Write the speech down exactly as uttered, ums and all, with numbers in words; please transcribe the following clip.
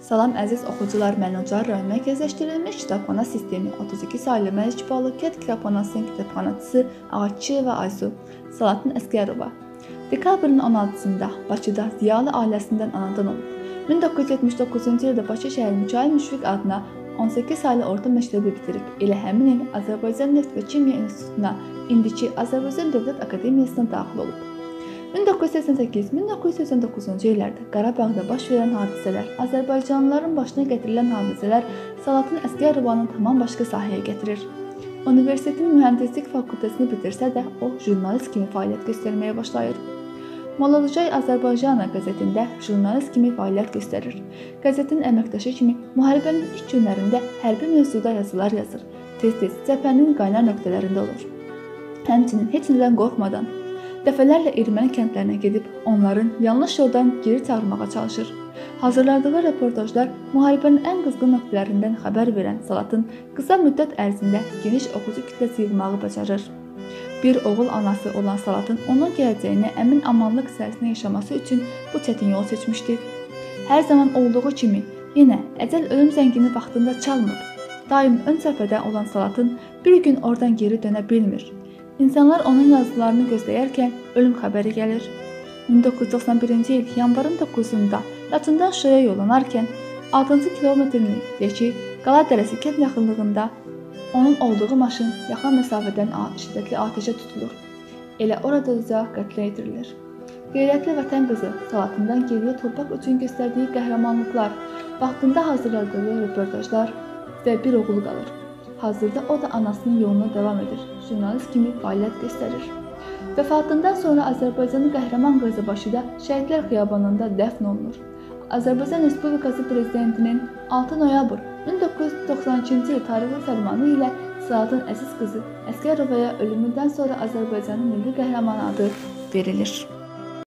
Salam əziz oxucular, Məlucar rayon mərkəzləşdirilmiş kitabxana sistemi otuz iki saylı Məlik Balı Kət kitabxanasının kitabxanaçısı Ağaççıyeva Aysu Salatın Əsgərova dekabrın on altısında Bakıda ziyalı ailəsindən anadan olub. min doqquz yüz yetmiş doqquzuncu ildə Bakı şəhər Mikail Müşfiq adına on səkkiz saylı orta məktəbi bitirib. Elə həmin il Azərbaycan Neft və Kimya İnstitutuna, indiki Azərbaycan Dövlət Akademiyasına daxil olub. min doqquz yüz səksən səkkiz min doqquz yüz səksən doqquzuncu illərdə Qarabağda baş verən hadisələr, Azərbaycanlıların başına gətirilən hadisələr Salatın Əsgərovanı tamam başqa sahəyə gətirir. Universitetin mühəndislik fakültəsini bitirsə də, o jurnalist kimi fəaliyyət göstərməyə başlayır. Molodujay Azərbaycana qəzetində jurnalist kimi fəaliyyət göstərir. Qəzetin əməkdaşı kimi müharibənin ilk günlərində hərbi mövzuda yazılar yazır. Tez-tez cəbhənin qaynar nöqtələrində olur. Həmçinin heç nədən qorxmadan dəfələrlə erməni kəndlərinə gedib onların yanlış yoldan geri çağırmağa çalışır. Hazırladığı reportajlar müharibənin ən qızğın nöqtələrindən xəbər verən Salatın qısa müddət ərzində geniş oxucu kütləsi yığmağı bacarır. Bir oğul anası olan Salatın onun gələcəyini əmin-amanlıq içərisində yaşaması üçün bu çətin yol seçmişdi. Hər zaman olduğu kimi yenə əcəl ölüm zəngini vaxtında çalmır. Daim ön səfədə olan Salatın bir gün oradan geri dönə bilmir. İnsanlar onun yazılarını gözləyərkən ölüm xəbəri gəlir. min doqquz yüz doxsan birinci il yanvarın doqquzunda Laçından Şuşaya yollanarkən altıncı kilometrindəki Qala Dərəsi kənd yaxınlığında onun olduğu maşın yaxın məsafədən şiddətli atəşə tutulur. Elə oradaca qətlə yetirilir. Qeyrətli vətən qızı Salatından geriyə torpaq üçün göstərdiyi qəhrəmanlıqlar, vaxtında hazırladığı reportajlar və bir oğlu qalır. Hazırda o da anasının yoluna davam edir, jurnalist kimi fəaliyyət göstərir. Vəfatından sonra Azərbaycanın qəhrəman qızı Bakıda Şəhidlər Xiyabanında dəfn olunur. Azərbaycan Respublikası Prezidentinin altı noyabr min doqquz yüz doxsan ikinci il tarixli fərmanı ilə Salatın əziz qızı Əsgərovaya ölümündən sonra Azərbaycanın milli qəhrəmanı adı verilir.